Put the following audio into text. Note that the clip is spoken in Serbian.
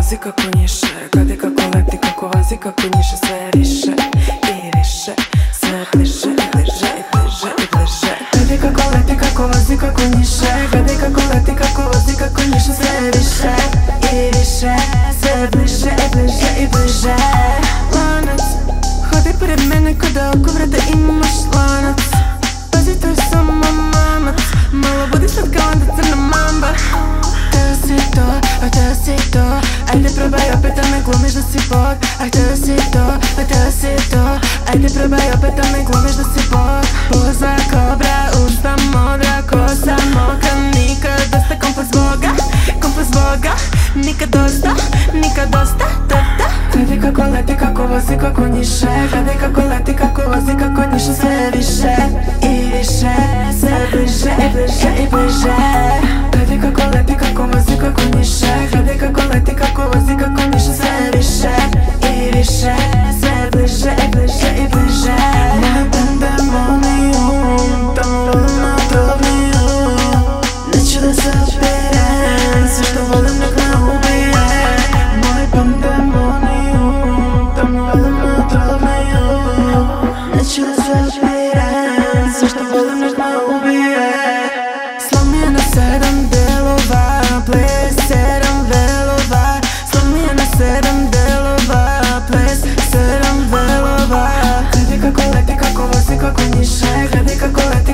vozi, kako njiše. Gledaj kako leti, kako vozi, kako njiše. Sve više i više, sve bliže i bliže i bliže i bliže. Gledaj kako leti, kako vozi, kako njiše. Gledaj kako leti, kako vozi, kako njiše. Sve više i više, sve bliže i bliže i bliže. Lanac, hodi pored mene ko da oko vrata imaš lanac. Pazi, to je samo mamac, malo budi slatka, onda crna mamba. Hteo si to, a hteo si to, ajde probaj opet da me glumiš da si bog. A hteo si to, a hteo si to, ajde probaj opet da me glumiš da si bog. Poza kobra, usta modra, kosa mokra, nikad dosta, kompost Boga, kompost Boga. Nikad dosta, nikad dosta, da. Gledaj kako leti, kako vozi, kako njiše. Gledaj kako leti, kako vozi, kako njiše. Sve više i više, sve bliže i bliže i bliže. Gledaj kako leti, kako vozi, kako njiše. Gledaj kako leti, kako vozi, kako njiše. Sve više i više, sve bliže i bliže i bliže. Moj pandemonium, tamo volim na drobniju. Neću da se opirem, sve što volim nek me ubije. Moj pandemonium, tamo volim na drobniju. Neću da se opirem, sve što volim nek me ubije. Slomi je na 7 delova, ples 7 velova. Slomi je na 7 delova, ples 7 velova. Gledaj kako leti, kako vozi, kako njiše. Gledaj kako leti,